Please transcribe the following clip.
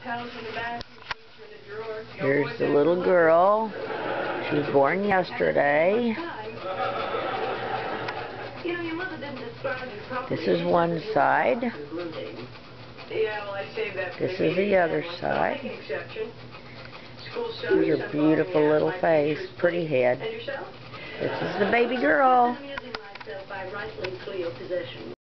Here's the little girl. She was born yesterday. This is one side. This is the other side. Here's her beautiful little face, pretty head. This is the baby girl.